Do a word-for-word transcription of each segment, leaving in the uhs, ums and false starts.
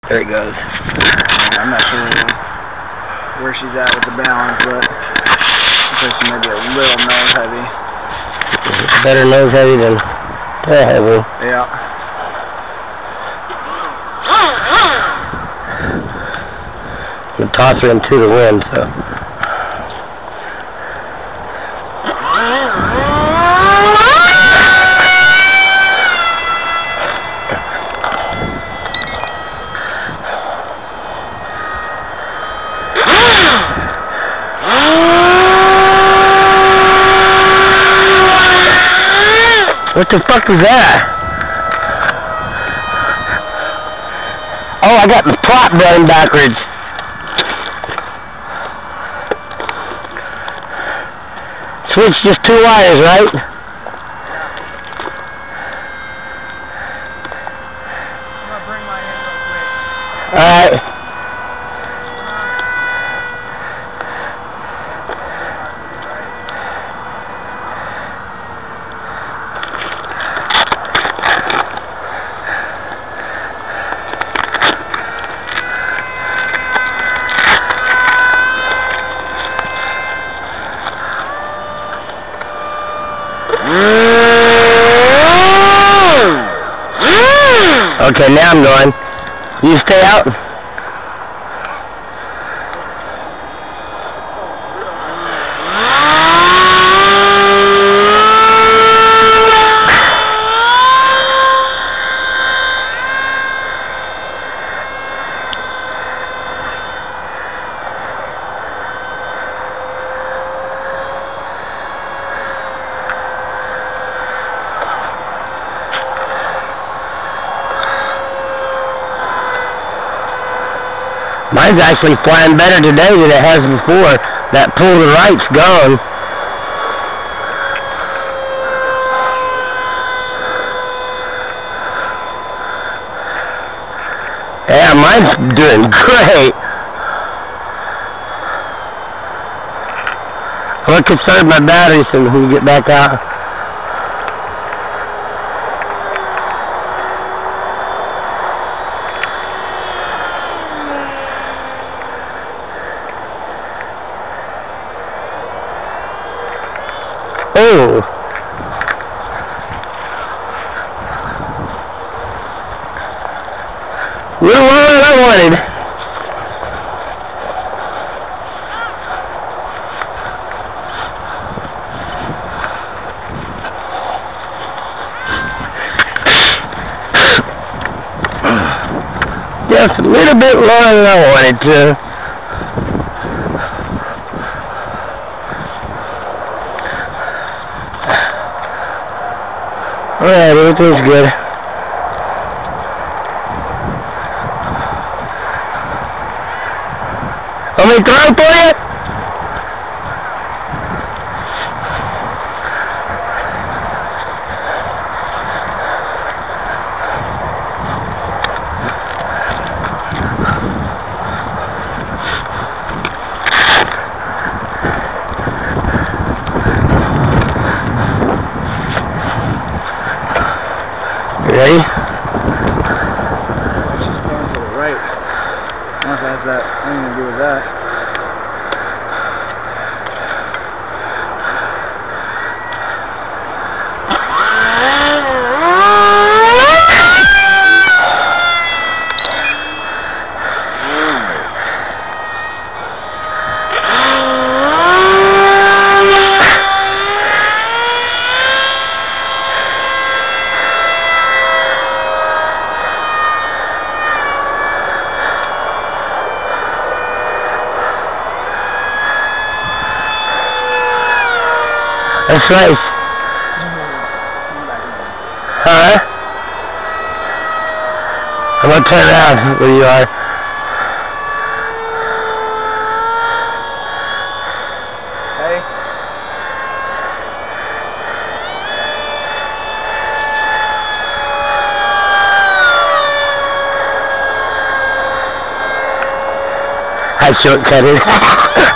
There it goes. I'm not sure where she's at with the balance, but I think she may be a little nose heavy. Better nose heavy than tail heavy. Yeah. I'm going to toss her into the wind, so. What the fuck is that? Oh, I got the prop going backwards. Switch just two wires, right? I'm gonna bring my in real quick. Alright. Okay, now I'm going. You stay out. Mine's actually flying better today than it has before. That pull to the right's gone. Yeah, mine's doing great. I'm gonna conserve my batteries so we can get back out. Oh. What I wanted. Just a little bit longer than I wanted to. Alright, everything's good. Want me to throw for you? Ready? She's going to the right. I don't know if it has that anything to do with that. That's nice. Huh? I'm gonna turn around where you are. Hey. I shortcutted.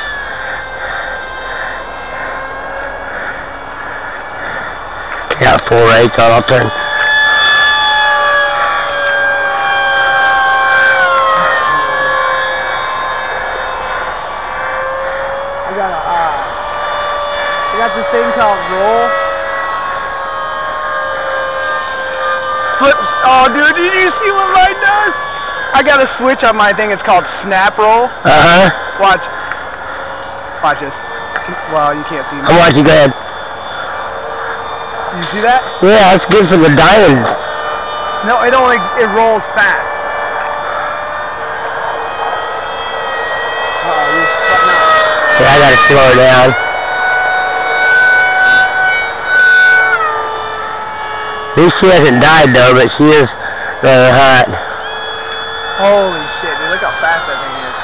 Got full race on. I'll turn. I got a, uh, I got this thing called roll. Flips. Oh, dude, did you see what mine does? I got a switch on my thing. It's called snap roll. Uh huh. Watch. Watch this. Well, you can't see me. I'm watching. Go ahead. You see that? Yeah, that's good for the diamonds. No, it only it rolls fast. Uh-oh, you're sweating out. Yeah, I gotta slow her down. At least she hasn't died though, but she is rather hot. Holy shit, dude, look how fast that thing is.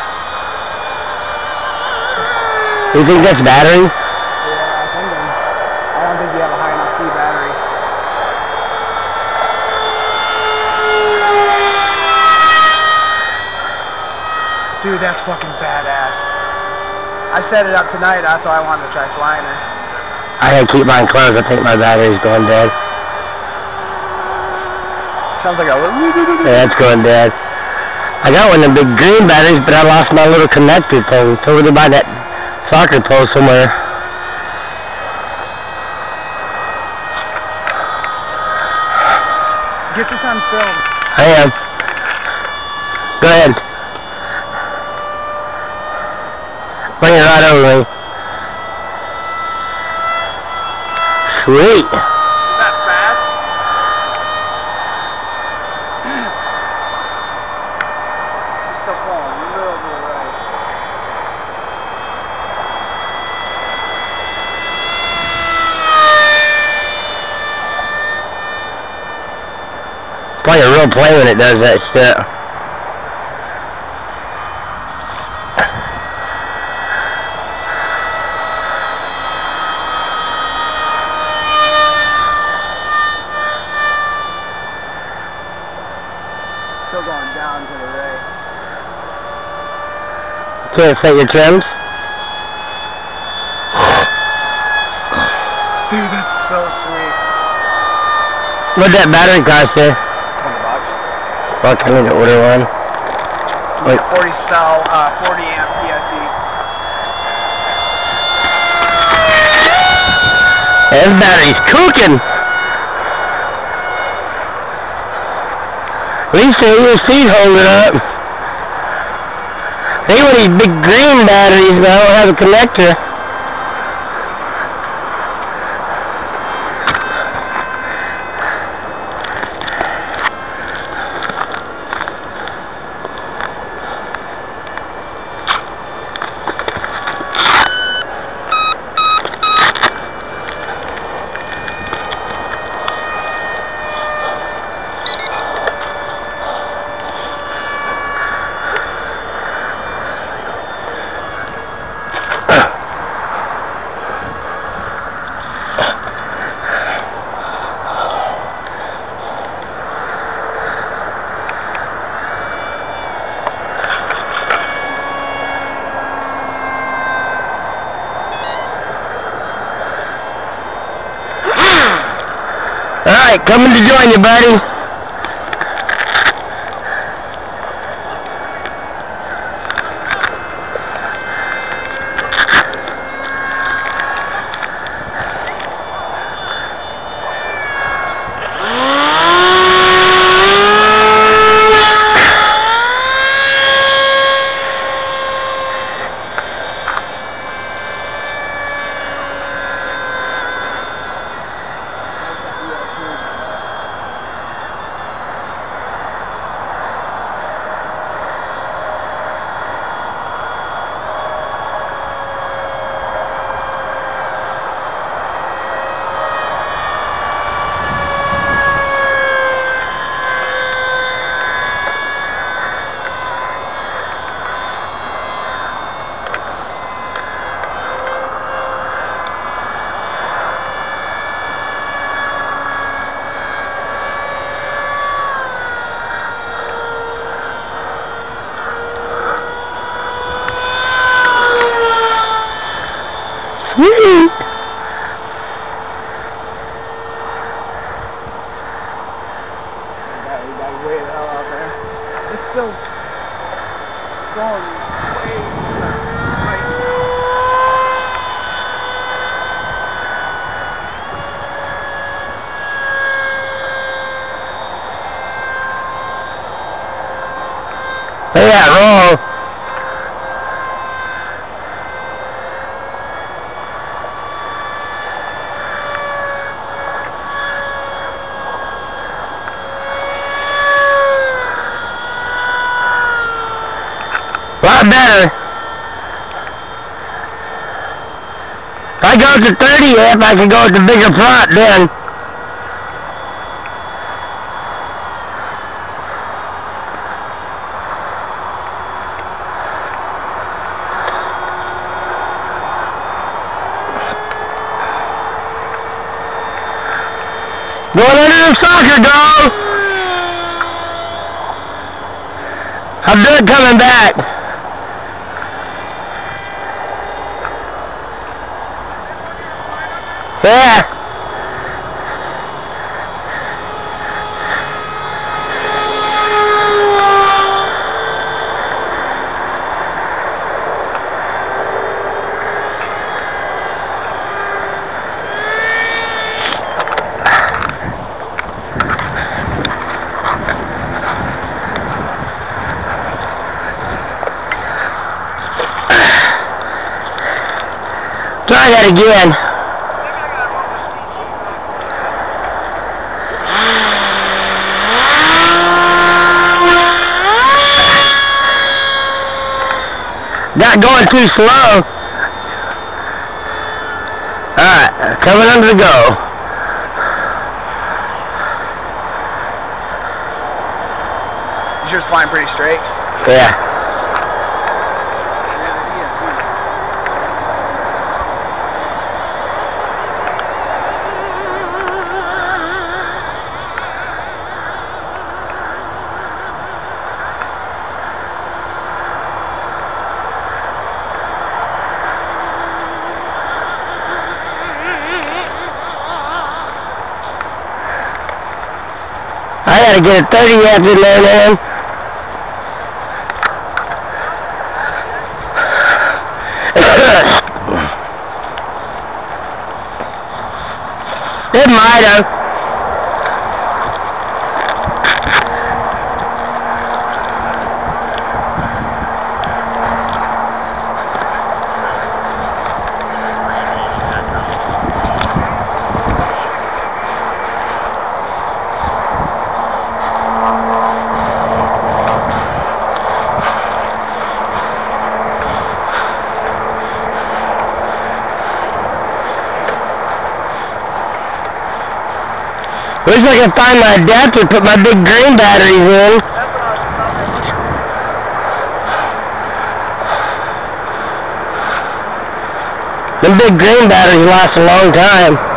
You think that's battery? Yeah, I think I'm, I don't think you have a high enough C battery. Dude, that's fucking badass. I set it up tonight, that's why I wanted to try flying her. I gotta keep mine closed. I think my battery's going dead. Sounds like a little... Yeah, it's going dead. I got one of the big green batteries, but I lost my little connector thing. It's over there by that soccer pole somewhere. Get this on film. I am. Go ahead. Bring it right over me. Sweet. Is that fast? It's still falling a little bit right. It's like a real plane when it does that shit. Still going down to the right. Can't set your trims? Dude, that's so sweet. What'd that battery cost you? twenty bucks. Fuck, I need to order one. Wait. forty cell, uh, forty amp P S E. This battery's cooking! At least they your seat holding up. They want these big green batteries, but I don't have a connector. Alright, coming to join you, buddy. Sweet. probably way the hell out there. It's still going way right now. Look at that roll. A lot better. If I go to thirty amp, I can go with the bigger plot then. Going under the soccer goal. I'm good coming back. Yeah. Try that again. Not going too slow. Alright, coming under the go. Is yours flying pretty straight? Yeah. I gotta get a thirty amp in there, man. It might have. Wish I could find my adapter, put my big green batteries in. The big green batteries last a long time.